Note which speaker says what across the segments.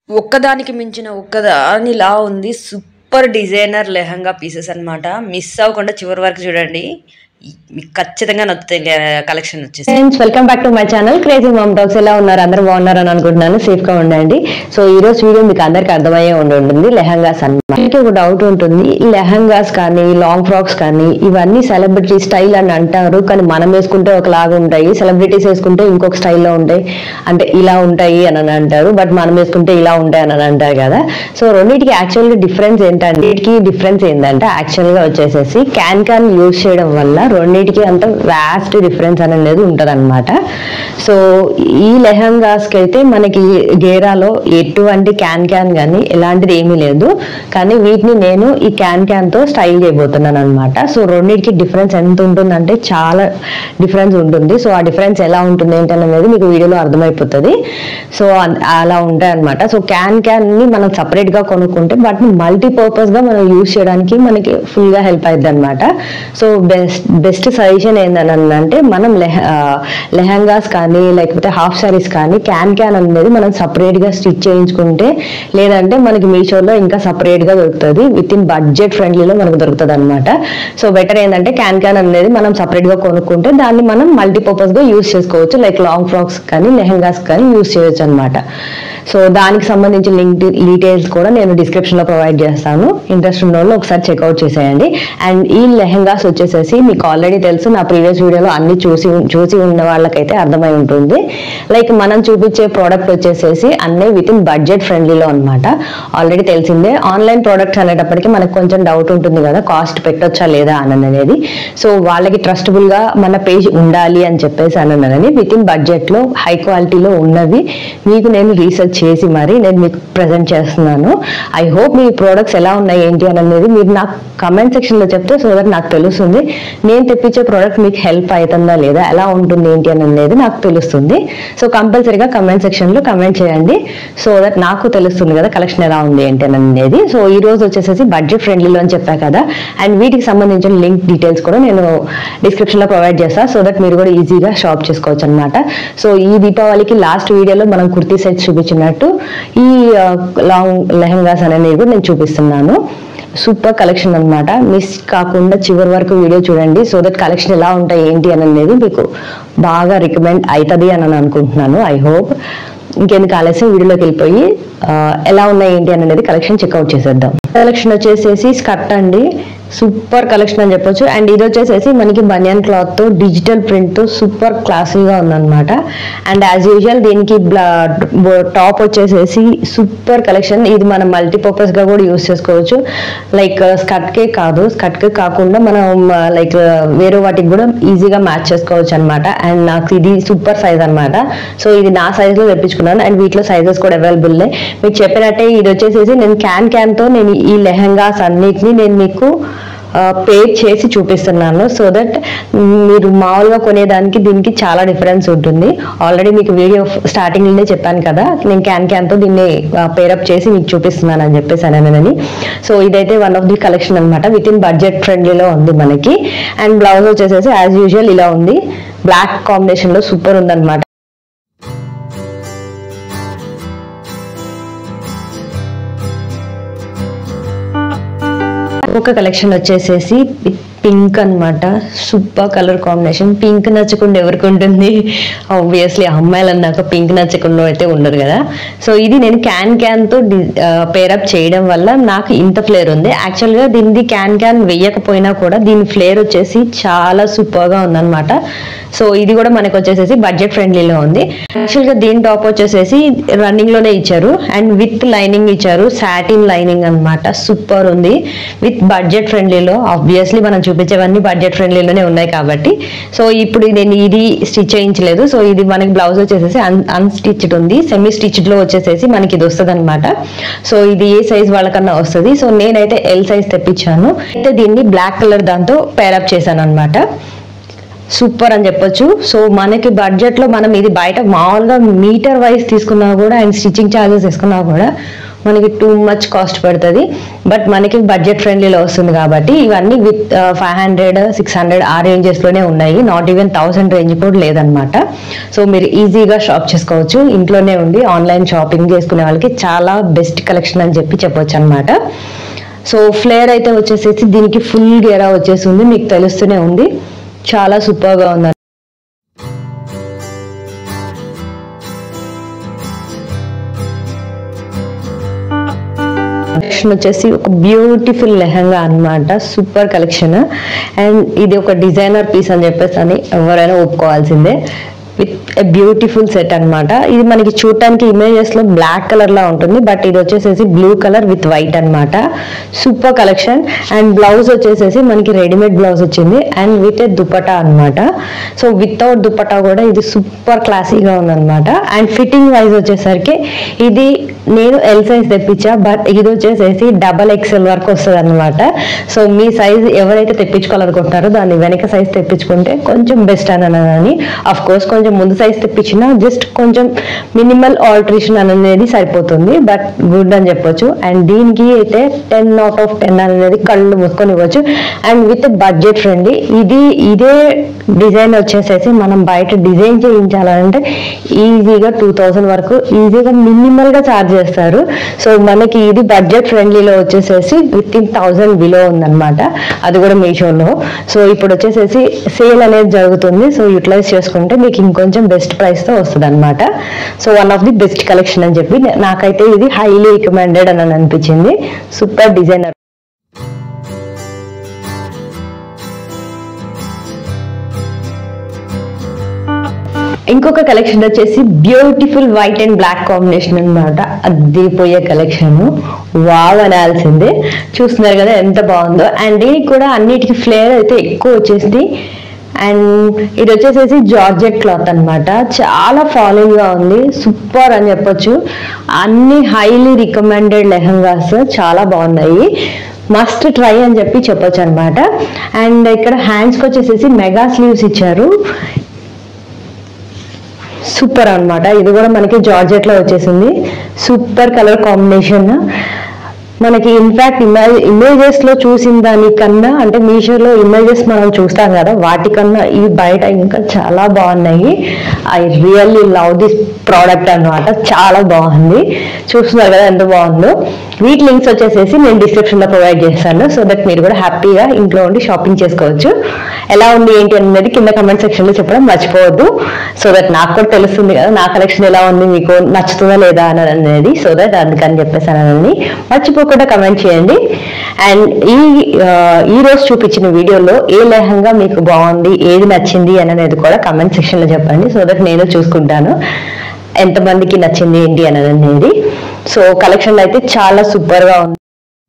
Speaker 1: ఒక్కదానికి మించిన ఒక్కదానిలా ఉంది. సూపర్ డిజైనర్ లెహంగా పీసెస్ అన్నమాట. మిస్ అవ్వకుండా చివరి వరకు చూడండి, మీకు ఖచ్చితంగా నచ్చుతాయి. కలెక్షన్ వచ్చేసి
Speaker 2: friends, welcome back to my channel crazy mom talks. ఎలా ఉన్నారు? అందరూ బాగున్నారని అనుకుంటున్నాను. సేఫ్ గా ఉండండి. సో ఈ రోజు వీడియో మీకు అందరికి అర్థమయ్యే ఉంటుంది. లెహంగాస్ అన్నమాట. ఒక డౌట్ ఉంటుంది, ఈ లెహంగాస్ కానీ లాంగ్ ఫ్రాక్స్ కానీ ఇవన్నీ సెలబ్రిటీ స్టైల్ అని అంటారు, కానీ మనం వేసుకుంటే ఒకలాగా ఉంటాయి, సెలబ్రిటీస్ వేసుకుంటే ఇంకొక స్టైల్లో ఉంటాయి, అంటే ఇలా ఉంటాయి అని అంటారు, బట్ మనం వేసుకుంటే ఇలా ఉంటాయి అని అంటారు కదా. సో రెండింటికి యాక్చువల్గా డిఫరెన్స్ ఏంటంటే, వీటికి డిఫరెన్స్ ఏంటంటే యాక్చువల్గా వచ్చేసేసి క్యాన్ యూజ్ చేయడం వల్ల రెండింటికి అంత వ్యాస్ట్ డిఫరెన్స్ అనేది ఉంటుంది అనమాట. సో ఈ లెహంగాస్కి అయితే మనకి గేరాలో ఎటువంటి క్యాన్ కానీ ఎలాంటిది ఏమీ లేదు, కానీ వీటిని నేను ఈ క్యాన్ తో స్టైల్ చేయబోతున్నాను అనమాట. సో రెండింటికి డిఫరెన్స్ ఎంత ఉంటుందంటే చాలా డిఫరెన్స్ ఉంటుంది. సో ఆ డిఫరెన్స్ ఎలా ఉంటుంది ఏంటనేది మీకు వీడియోలో అర్థమైపోతుంది. సో అలా ఉంటాయి అనమాట. సో క్యాన్ ని మనం సపరేట్ గా కొనుక్కుంటే వాటిని మల్టీపర్పస్ గా మనం యూజ్ చేయడానికి మనకి ఫుల్ గా హెల్ప్ అవుతుంది అనమాట. సో బెస్ట్ సజెషన్ ఏంటంటే, మనం లెహంగాస్ కానీ లేకపోతే హాఫ్ సారీస్ కానీ క్యాన్ అనేది మనం సపరేట్ గా స్టిచ్ చేయించుకుంటే, లేదంటే మనకి మీషోలో ఇంకా సపరేట్ గా దొరుకుతుంది, విత్ ఇన్ బడ్జెట్ ఫ్రెండ్లీలో మనకు దొరుకుతుంది అనమాట. సో బెటర్ ఏంటంటే క్యాన్ అనేది మనం సపరేట్ గా కొనుక్కుంటే దాన్ని మనం మల్టీపర్పస్ గా యూజ్ చేసుకోవచ్చు. లైక్ లాంగ్ ఫ్రాక్స్ కానీ లెహంగాస్ కానీ యూజ్ చేయొచ్చు అనమాట. సో దానికి సంబంధించిన లింక్ డీటెయిల్స్ కూడా నేను డిస్క్రిప్షన్ లో ప్రొవైడ్ చేస్తాను. ఇంట్రెస్ట్ ఉన్న వాళ్ళు ఒకసారి చెక్అవుట్ చేసేయండి. అండ్ ఈ లెహంగాస్ వచ్చేసేసి మీకు ఆల్రెడీ తెలుసు, నా ప్రీవియస్ వీడియోలో అన్ని చూసి ఉన్న వాళ్ళకైతే అర్థమై ఉంటుంది. లైక్ మనం చూపించే ప్రోడక్ట్ వచ్చేసేసి అన్నీ విత్ ఇన్ బడ్జెట్ ఫ్రెండ్లీలో అనమాట. ఆల్రెడీ తెలిసిందే. ఆన్లైన్ ప్రోడక్ట్స్ అనేటప్పటికీ మనకు కొంచెం డౌట్ ఉంటుంది కదా, కాస్ట్ పెట్టొచ్చా లేదా అనేది. సో వాళ్ళకి ట్రస్టబుల్ గా మన పేజ్ ఉండాలి అని చెప్పేసి అనేది విత్ ఇన్ బడ్జెట్ లో హై క్వాలిటీలో ఉన్నవి మీకు నేను రీసెర్చ్ చేసి మరి నేను మీకు ప్రజెంట్ చేస్తున్నాను. ఐ హోప్ మీ ప్రోడక్ట్స్ ఎలా ఉన్నాయి ఏంటి అనేది మీరు నాకు కమెంట్ సెక్షన్ లో చెప్తే, సో దట్ నాకు తెలుస్తుంది నేను తెప్పించే ప్రోడక్ట్ మీకు హెల్ప్ అవుతుందా లేదా, ఎలా ఉంటుంది ఏంటి అనేది నాకు తెలుస్తుంది. సో కంపల్సరీగా కమెంట్ సెక్షన్ లో కమెంట్ చేయండి, సో దట్ నాకు తెలుస్తుంది కదా కలెక్షన్ ఎలా ఉంది ఏంటి అనేది. సో ఈ రోజు వచ్చేసేసి బడ్జెట్ ఫ్రెండ్లీలో అని చెప్పా కదా, అండ్ వీటికి సంబంధించిన లింక్ డీటెయిల్స్ కూడా నేను డిస్క్రిప్షన్ లో ప్రొవైడ్ చేస్తాను, సో దట్ మీరు కూడా ఈజీగా షాప్ చేసుకోవచ్చు అనమాట. సో ఈ దీపావళికి లాస్ట్ వీడియోలో మనం కుర్తీ సెట్స్ చూపించినట్టు ఈ లాంగ్ లెహంగాస్ అనేవి కూడా నేను చూపిస్తున్నాను. సూపర్ కలెక్షన్ అనమాట. మిస్ కాకుండా చివరి వరకు వీడియో చూడండి, సో దట్ కలెక్షన్ ఎలా ఉంటాయి ఏంటి అనేది మీకు బాగా రికమెండ్ అవుతుంది అని అనుకుంటున్నాను. I hope. ఇంకెందుకు ఆలస్యం, వీడియోలోకి వెళ్ళిపోయి ఎలా ఉన్నాయి ఏంటి అనేది కలెక్షన్ చెక్అవుట్ చేసేద్దాం. కలెక్షన్ వచ్చేసేసి స్కర్ట్ అండి, సూపర్ కలెక్షన్ అని చెప్పొచ్చు. అండ్ ఇది వచ్చేసేసి మనకి బనియన్ క్లాత్ తో డిజిటల్ ప్రింట్ తో సూపర్ క్లాసీగా ఉందన్నమాట. అండ్ యాజ్ యూజువల్ దీనికి టాప్ వచ్చేసేసి సూపర్ కలెక్షన్. ఇది మనం మల్టీపర్పస్ గా కూడా యూజ్ చేసుకోవచ్చు. లైక్ స్కర్ట్ కే కాకుండా మనం లైక్ వేరే వాటికి కూడా ఈజీగా మ్యాచ్ చేసుకోవచ్చు అనమాట. అండ్ నాకు ఇది సూపర్ సైజ్ అనమాట. సో ఇది నా సైజ్ లో తెప్పించుకున్నాను. అండ్ వీటిలో సైజెస్ కూడా అవైలబుల్. మీకు చెప్పినట్టే ఇది వచ్చేసేసి నేను క్యాన్ తో నేను ఈ లెహంగాస్ అన్నిటిని నేను మీకు పేర్ చేసి చూపిస్తున్నాను, సో దట్ మీరు మామూలుగా కొనేదానికి దీనికి చాలా డిఫరెన్స్ ఉంటుంది. ఆల్రెడీ మీకు వీడియో స్టార్టింగ్ లోనే చెప్పాను కదా, నేను క్యాన్ తో దీన్ని పేరప్ చేసి మీకు చూపిస్తున్నాను అని చెప్పేసి అని. సో ఇదైతే వన్ ఆఫ్ ది కలెక్షన్ అనమాట, విత్ ఇన్ బడ్జెట్ ఫ్రెండ్లీలో ఉంది మనకి. అండ్ బ్లౌజ్ వచ్చేసేసి యాజ్ యూజువల్ ఇలా ఉంది, బ్లాక్ కాంబినేషన్ లో సూపర్ ఉందన్నమాట. ఒక కలెక్షన్ వచ్చేసేసి పింక్ అనమాట, సూపర్ కలర్ కాంబినేషన్. పింక్ నచ్చకుండా ఎవరికి ఉంటుంది? ఆబ్వియస్లీ అమ్మాయిలు అన్నాక పింక్ నచ్చకుండా అయితే ఉండరు కదా. సో ఇది నేను క్యాన్ తో పేరప్ చేయడం వల్ల నాకు ఇంత ఫ్లేర్ ఉంది. యాక్చువల్గా దీనిది క్యాన్ వేయకపోయినా కూడా దీని ఫ్లేర్ వచ్చేసి చాలా సూపర్ గా ఉందన్నమాట. సో ఇది కూడా మనకు వచ్చేసేసి బడ్జెట్ ఫ్రెండ్లీలో ఉంది. యాక్చువల్గా దీని టాప్ వచ్చేసేసి రన్నింగ్ లోనే ఇచ్చారు, అండ్ విత్ లైనింగ్ ఇచ్చారు, సాటిన్ లైనింగ్ అనమాట. సూపర్ ఉంది, విత్ బడ్జెట్ ఫ్రెండ్లీలో. ఆబ్వియస్లీ మనం చూపించేవన్నీ బడ్జెట్ ఫ్రెండ్లీలోనే ఉన్నాయి కాబట్టి. సో ఇప్పుడు నేను ఇది స్టిచ్ చేయించలేదు. సో ఇది మనకి బ్లౌజ్ వచ్చేసేసి అన్స్టిచ్డ్ ఉంది, సెమీ స్టిచ్డ్ లో వచ్చేసేసి మనకి ఇది వస్తుంది అనమాట. సో ఇది ఏ సైజ్ వాళ్ళకన్నా వస్తుంది. సో నేనైతే ఎల్ సైజ్ తెప్పించాను. అయితే దీన్ని బ్లాక్ కలర్ దాంతో పేరప్ చేశాను అనమాట. సూపర్ అని చెప్పొచ్చు. సో మనకి బడ్జెట్లో మనం ఇది బయట మామూలుగా మీటర్ వైజ్ తీసుకున్నా కూడా అండ్ స్టిచ్చింగ్ ఛార్జెస్ తీసుకున్నా కూడా మనకి టూ మచ్ కాస్ట్ పడుతుంది. బట్ మనకి బడ్జెట్ ఫ్రెండ్లీలో వస్తుంది కాబట్టి ఇవన్నీ విత్ 500, 600 ఆ రేంజెస్లోనే ఉన్నాయి. నాట్ ఈవెన్ 1000 రేంజ్ కూడా లేదనమాట. సో మీరు ఈజీగా షాప్ చేసుకోవచ్చు. ఇంట్లోనే ఉండి ఆన్లైన్ షాపింగ్ చేసుకునే వాళ్ళకి చాలా బెస్ట్ కలెక్షన్ అని చెప్పొచ్చు అనమాట. సో ఫ్లేర్ అయితే వచ్చేసేసి దీనికి ఫుల్ గేరా వచ్చేసింది, మీకు తెలుస్తూనే ఉంది. చాలా సూపర్గా ఉంది. కలెక్షన్ వచ్చేసి ఒక బ్యూటిఫుల్ లెహంగా అన్నమాట. Super collection. అండ్ ఇది ఒక డిజైనర్ పీస్ అని చెప్పేసి అని ఎవరైనా ఒప్పుకోవాల్సిందే. విత్ ఎ బ్యూటిఫుల్ సెట్ అన్నమాట. ఇది మనకి చూడటానికి ఇమేజెస్ లో బ్లాక్ కలర్ లా ఉంటుంది, బట్ ఇది వచ్చేసేసి బ్లూ కలర్ విత్ వైట్ అన్నమాట. Super collection. అండ్ బ్లౌజ్ వచ్చేసేసి మనకి రెడీమేడ్ బ్లౌజ్ వచ్చింది అండ్ విత్ ఏ దుపట్టా అన్నమాట. సో వితౌట్ దుపట్టా కూడా ఇది సూపర్ క్లాసీగా ఉందన్నమాట. అండ్ ఫిట్టింగ్ వైజ్ వచ్చేసరికి ఇది నేను ఎల్ సైజ్ తెప్పించా, బట్ ఇది వచ్చేసేసి XXL వరకు వస్తుంది అనమాట. సో మీ సైజ్ ఎవరైతే తెప్పించుకోవాలనుకుంటున్నారో దాన్ని వెనక సైజ్ తెప్పించుకుంటే కొంచెం బెస్ట్ అని అఫ్ కోర్స్ కొంచెం ముందు సైజ్ తెప్పించినా జస్ట్ కొంచెం మినిమల్ ఆల్టరేషన్ అనేది సరిపోతుంది, బట్ గుడ్ అని చెప్పొచ్చు. అండ్ దీనికి అయితే 10 out of 10 అనేది కళ్ళు మూసుకొని ఇవ్వచ్చు. And with budget friendly. ఇదే డిజైన్ వచ్చేసేసి మనం బయట డిజైన్ చేయించాలంటే ఈజీగా 2000 వరకు ఈజీగా మినిమల్ గా ఛార్జ్ చేస్తారు. సో మనకి ఇది బడ్జెట్ ఫ్రెండ్లీలో వచ్చేసేసి విత్ ఇన్ 1000 బిలో ఉందన్నమాట. అది కూడా మీషోలో. సో ఇప్పుడు వచ్చేసేసి సేల్ అనేది జరుగుతుంది. సో యూటిలైజ్ చేసుకుంటే మీకు ఇంకొంచెం బెస్ట్ ప్రైస్ తో వస్తుంది అనమాట. So one of the best collection అని చెప్పి నాకైతే ఇది హైలీ రికమెండెడ్ అని అనిపించింది. Super designer. ఇంకొక కలెక్షన్ వచ్చేసి beautiful white and black combination అన్నమాట. అదిరిపోయే కలెక్షన్, వావ్ అనాల్సిందే. చూస్తున్నారు కదా ఎంత బాగుందో. అండ్ దీనికి కూడా అన్నిటికీ ఫ్లేర్ అయితే ఎక్కువ వచ్చేసింది. అండ్ ఇది వచ్చేసేసి జార్జెట్ క్లాత్ అన్నమాట. చాలా ఫాలోయింగ్ గా ఉంది. సూపర్ అని చెప్పొచ్చు. అన్ని హైలీ రికమెండెడ్ లెహంగాస్ చాలా బాగున్నాయి. మస్ట్ ట్రై అని చెప్పొచ్చు అనమాట. అండ్ ఇక్కడ హ్యాండ్స్కి వచ్చేసేసి మెగా స్లీవ్స్ ఇచ్చారు. సూపర్ అన్నమాట. ఇది కూడా మనకి జార్జెట్ లో వచ్చేసింది. Super colour combination. మనకి ఇన్ఫాక్ట్ ఇమేజెస్ లో చూసిన దానికన్నా అంటే మీషోలో ఇమేజెస్ మనం చూస్తాం కదా, వాటికన్నా ఈ బయట ఇంకా చాలా బాగున్నాయి. I really love this product అన్నమాట. చాలా బాగుంది. చూస్తున్నారు కదా ఎంత బాగుందో. వీటి లింక్స్ వచ్చేసేసి నేను డిస్క్రిప్షన్ లో ప్రొవైడ్ చేస్తాను. సో దట్ మీరు కూడా హ్యాపీగా ఇంట్లో ఉండి షాపింగ్ చేసుకోవచ్చు. ఎలా ఉంది ఏంటి అనేది కింద కమెంట్ సెక్షన్ లో చెప్పడం మర్చిపోవద్దు. సో దట్ నాకు కూడా తెలుస్తుంది కదా నా కలెక్షన్ ఎలా ఉంది, మీకు నచ్చుతుందా లేదా అనేది. సో దట్ అందుకని చెప్పేసానని మర్చిపోకుండా కమెంట్ చేయండి. అండ్ ఈ రోజు చూపించిన వీడియోలో ఏ లెహంగా మీకు బాగుంది, ఏది నచ్చింది అనేది కూడా కమెంట్ సెక్షన్ లో చెప్పండి. సో దట్ నేను చూసుకుంటాను ఎంతమందికి నచ్చింది ఏంటి అనేది. సో కలెక్షన్ అయితే చాలా సూపర్ గా ఉంది.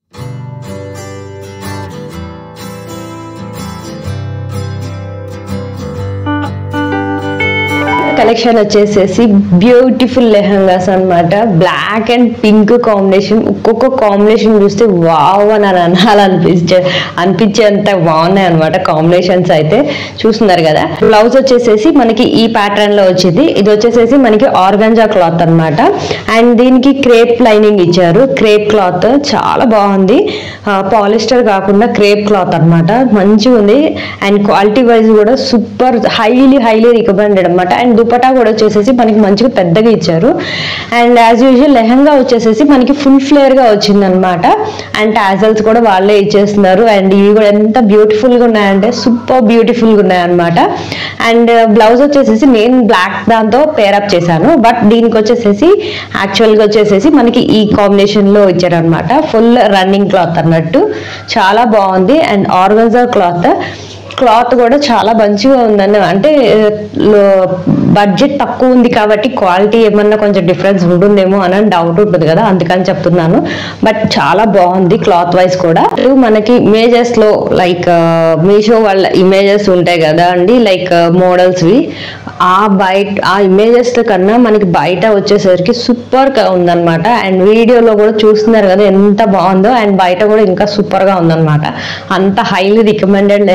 Speaker 2: కలెక్షన్ వచ్చేసేసి బ్యూటిఫుల్ లెహంగాస్ అన్నమాట. Black and pink combination. ఒక్కొక్క కాంబినేషన్ చూస్తే వావ్ అని అనిపించేంత బాగున్నాయి అనమాట కాంబినేషన్స్ అయితే. చూస్తున్నారు కదా. బ్లౌజ్ వచ్చేసేసి మనకి ఈ ప్యాటర్న్ లో వచ్చింది. ఇది వచ్చేసేసి మనకి ఆర్గాంజా క్లాత్ అన్నమాట. అండ్ దీనికి క్రేప్ లైనింగ్ ఇచ్చారు. క్రేప్ క్లాత్ చాలా బాగుంది. పాలిస్టర్ కాకుండా క్రేప్ క్లాత్ అన్నమాట. మంచిగా ఉంది. అండ్ క్వాలిటీ వైజ్ కూడా సూపర్ హైలీ రికమెండెడ్ అనమాట. అండ్ దుపట్టా కూడా వచ్చేసేసి మనకి మంచిగా పెద్దగా ఇచ్చారు. అండ్ యాజ్ యూజువల్ లెహంగా వచ్చేసేసి మనకి ఫుల్ ఫ్లేర్ గా వచ్చింది అనమాట. అండ్ టాజల్స్ కూడా వాళ్ళే ఇచ్చేస్తున్నారు. అండ్ ఇవి కూడా ఎంత బ్యూటిఫుల్ గా ఉన్నాయంటే సూపర్ బ్యూటిఫుల్ గా ఉన్నాయన్నమాట. అండ్ బ్లౌజ్ వచ్చేసేసి నేను బ్లాక్ దాంతో పేరప్ చేశాను. బట్ దీనికి వచ్చేసేసి యాక్చువల్ గా వచ్చేసేసి మనకి ఈ కాంబినేషన్ లో ఇచ్చారనమాట. ఫుల్ రన్నింగ్ క్లాత్ అన్నట్టు చాలా బాగుంది. అండ్ ఆర్గన్జా క్లాత్ కూడా చాలా మంచిగా ఉందని, అంటే బడ్జెట్ తక్కువ ఉంది కాబట్టి క్వాలిటీ ఏమన్నా కొంచెం డిఫరెన్స్ ఉంటుందేమో అని డౌట్ ఉంటుంది కదా, అందుకని చెప్తున్నాను. బట్ చాలా బాగుంది క్లాత్ వైజ్ కూడా. మనకి ఇమేజెస్ లో లైక్ మీషో వాళ్ళ ఇమేజెస్ ఉంటాయి కదా అండి, లైక్ మోడల్స్వి, ఆ ఇమేజెస్ కన్నా మనకి బయట వచ్చేసరికి సూపర్ గా ఉందన్నమాట. అండ్ వీడియోలో కూడా చూస్తున్నారు కదా ఎంత బాగుందో. అండ్ బయట కూడా ఇంకా సూపర్ గా ఉందన్నమాట. అంత హైలీ రికమెండెడ్ లెహంగాస్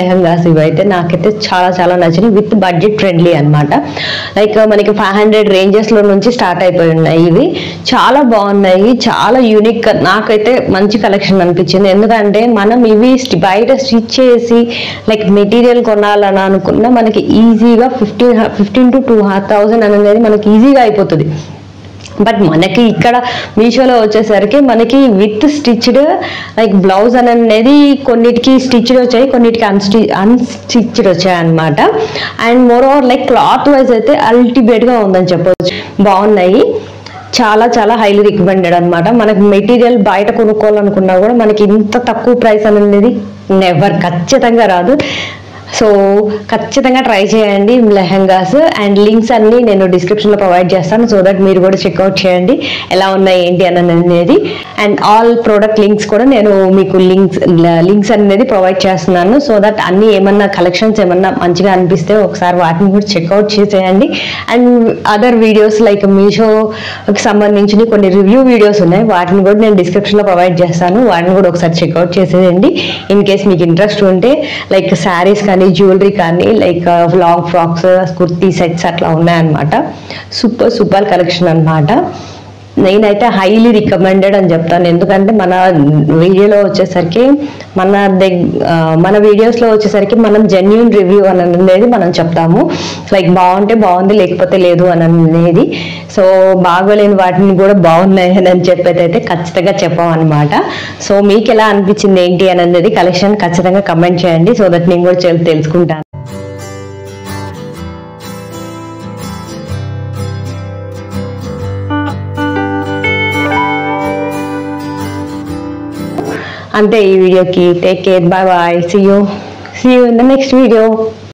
Speaker 2: ఇవైతే నాకైతే చాలా చాలా నచ్చినాయి. విత్ బడ్జెట్ ఫ్రెండ్లీ అనమాట. లైక్ మనకి 500 రేంజెస్లో నుంచి స్టార్ట్ అయిపోయి ఉన్నాయి. ఇవి చాలా బాగున్నాయి, చాలా యూనిక్. నాకైతే మంచి కలెక్షన్ అనిపించింది. ఎందుకంటే మనం ఇవి బయట స్టిచ్ చేసి లైక్ మెటీరియల్ కొనాలని అనుకున్నా మనకి ఈజీగా 15 to 2,000 అనేది మనకి ఈజీగా అయిపోతుంది. బట్ మనకి ఇక్కడ మీషోలో వచ్చేసరికి మనకి విత్ స్టిచ్డ్ లైక్ బ్లౌజ్ అనేది కొన్నిటికి స్టిచ్డ్ వచ్చాయి, కొన్నిటికి అన్స్టిచ్డ్ వచ్చాయి అనమాట. And moreover like cloth wise అయితే అల్టిమేట్గా ఉందని చెప్పవచ్చు. బాగున్నాయి, చాలా చాలా హైలీ రికమెండెడ్ అనమాట. మనకి మెటీరియల్ బయట కొనుక్కోవాలనుకున్నా కూడా మనకి ఇంత తక్కువ ప్రైస్ అనేది నెవర్, ఖచ్చితంగా రాదు. సో ఖచ్చితంగా ట్రై చేయండి లెహంగాస్. అండ్ లింక్స్ అన్ని నేను డిస్క్రిప్షన్లో ప్రొవైడ్ చేస్తాను, సో దట్ మీరు కూడా చెక్అవుట్ చేయండి ఎలా ఉన్నాయి ఏంటి అనేది. అండ్ ఆల్ ప్రోడక్ట్ లింక్స్ కూడా నేను మీకు లింక్స్ అనేది ప్రొవైడ్ చేస్తున్నాను, సో దట్ అన్ని ఏమన్నా కలెక్షన్స్ ఏమన్నా మంచిగా అనిపిస్తే ఒకసారి వాటిని కూడా చెక్అవుట్ చేసేయండి. అండ్ అదర్ వీడియోస్ లైక్ మీషోకి సంబంధించిన కొన్ని రివ్యూ వీడియోస్ ఉన్నాయి, వాటిని కూడా నేను డిస్క్రిప్షన్లో ప్రొవైడ్ చేస్తాను, వాటిని కూడా ఒకసారి చెక్అవుట్ చేసేయండి. ఇన్ కేస్ మీకు ఇంట్రెస్ట్ ఉంటే లైక్ శారీస్ కానీ జ్యువెలరీ కానీ like long frocks, kurti sets అట్లా ఉన్నాయన్నమాట. సూపర్ కలెక్షన్ అనమాట. నేనైతే హైలీ రికమెండెడ్ అని చెప్తాను. ఎందుకంటే మన వీడియోలో వచ్చేసరికి మన వీడియోస్లో వచ్చేసరికి మనం జెన్యూన్ రివ్యూ అనేది మనం చెప్తాము. లైక్ బాగుంటే బాగుంది, లేకపోతే లేదు అనేది. సో బాగోలేని వాటిని కూడా బాగున్నాయి అని చెప్పేదైతే ఖచ్చితంగా చెప్పామన్నమాట. సో మీకు ఎలా అనిపించింది ఏంటి అనేది కలెక్షన్ ఖచ్చితంగా కమెంట్ చేయండి, సో దట్ నేను కూడా తెలుసుకుంటాను. అంతే ఈ వీడియోకి. Take care, bye bye, see you in the next video.